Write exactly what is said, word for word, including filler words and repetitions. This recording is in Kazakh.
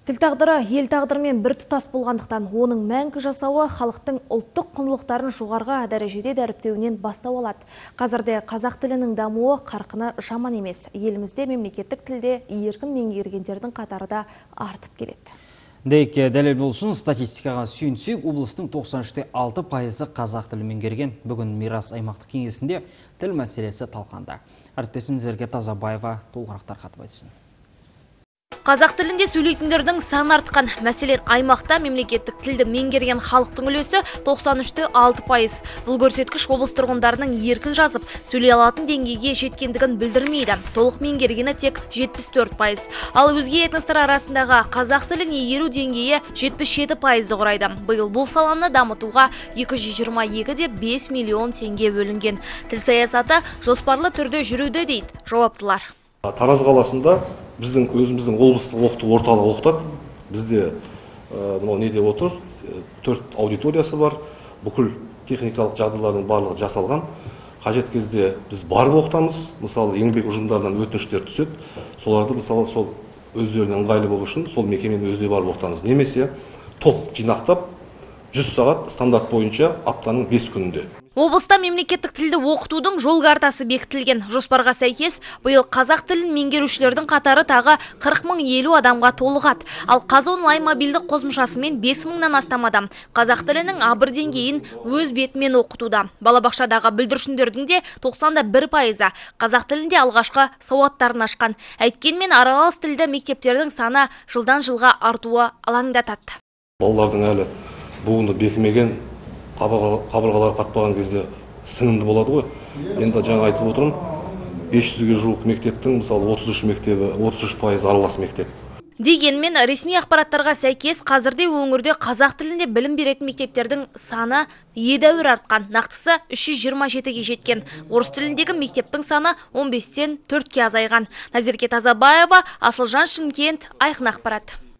Тіл тағдыры ел тағдырымен бір тұтас болғандықтан, оның мәңгі жасауы халықтың ұлттық құндылықтарын жоғарғы дәрежеде дәріптеуінен бастау алады. Қазірде қазақ тілінің дамуы қарқыны жаман емес. Елімізде мемлекеттік тілде еркін меңгергендердің қатары да артып келеді. Дейік дәлел болсын, статистикаға сүйінсек, облыстың тоқсан үш те алты пайызы қазақ тілін меңгерген. Бүгін Мирас аймақтық кеңесінде тіл мәселесі талқыланды. Әріптесімізге Тазабаева толығырақтар қатып айтсын. Қазақ тілінде сөйлейтіндердің саны артқан. Мәселен, аймақта мемлекеттік тілді меңгерген халықтың үлесі тоқсан үш те алты пайыз. Бұл көрсеткіш облыс тұрғындарының еркін жазып, сөйлей алатын деңгейге жеткендігін білдірмейді. Толық меңгергені тек жетпіс төрт пайыз. Ал өзге этностар арасындағы қазақ тілін игеру деңгейі жетпіс жеті пайызды құрайды. Биыл бұл саланы дамытуға екі жүз жиырма екі де бес миллион теңге бөлінген. Тіл саясаты жоспарлы түрде жүруде дейді жауаптылар. Тараз қаласында біздің өзіміздің облыстық оқыту орталығы оқытады. Бізде мынау неде отыр, төрт аудиториясы бар. Бүкіл техникалық жағдайлардың барлығы жасалған. Қажет кезде біз барып оқытамыз. Мысалы, еңбек ұжымдарынан өтініштер түседі. Соларды мысалы сол өздеріне ыңғайлы болу үшін сол мекеменің өзіне барып оқытамыз. Немесе топ жинақтап жүз сағат стандарт бойынша аптаның бес күнінде. Облыста мемлекеттік тілді оқытудың жол картасы бекітілген. Жоспарға сәйкес, биыл қазақ тілін меңгерушілердің қатары тағы қырық мың елу адамға толығады. Ал Қазы онлайн мобильдік қосымшасымен бес мыңнан астам адам қазақ тілінің А бір деңгейін өз бетімен оқытуда. Балабақшадағы бүлдіршіндердің де тоқсан да бір пайызы қазақ тілінде алғашқы сауаттарын ашқан. Әйткенмен аралас тілді мектептердің саны жылдан жылға артуы алаңдатады. Балалардың әлі буыны бекімеген, қабырғалар қатпаған кезде сіңімді болады ғой. Енді жаңа айтып отырмын, бес жүзге жуық мектептің мысалы отыз үш мектебі, отыз үш пайыз аралас мектеп. Дегенмен ресми ақпараттарға сәйкес қазірде өңірде қазақ тілінде білім беретін мектептердің саны едәуір артқан. Нақтысы үш жүз жиырма жетіге жеткен. Орыс тіліндегі мектептің саны он бестен төртке азайған. Назерке Тазабаева, Асылжан Шымкент, Айқын ақпарат.